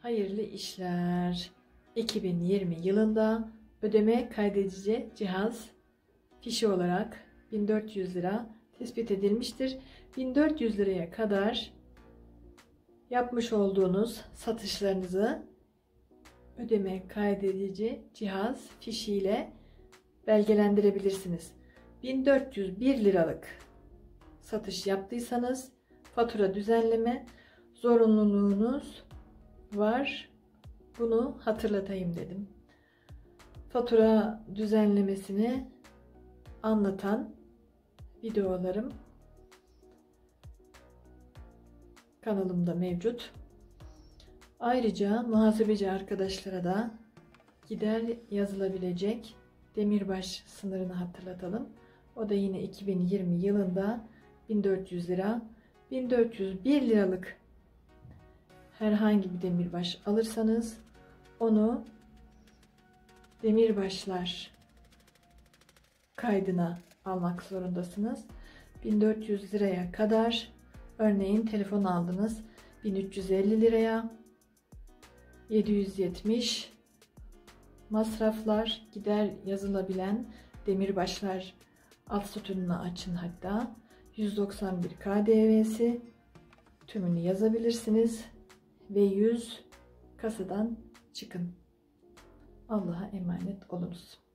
Hayırlı işler. 2020 yılında ödeme kaydedici cihaz fişi olarak 1400 lira tespit edilmiştir. 1400 liraya kadar yapmış olduğunuz satışlarınızı ödeme kaydedici cihaz fişiyle belgelendirebilirsiniz. 1401 liralık satış yaptıysanız fatura düzenleme zorunluluğunuz var. Bunu hatırlatayım dedim. Fatura düzenlemesini anlatan videolarım kanalımda mevcut. Ayrıca muhasebeci arkadaşlara da gider yazılabilecek demirbaş sınırını hatırlatalım. O da yine 2020 yılında 1400 lira. 1401 liralık herhangi bir demirbaş alırsanız onu demirbaşlar kaydına almak zorundasınız. 1400 liraya kadar, örneğin telefon aldınız 1350 liraya, 770 masraflar, gider yazılabilen demirbaşlar alt sütununu açın, hatta 191 KDV'si tümünü yazabilirsiniz ve 100 kasadan çıkın. Allah'a emanet olunuz.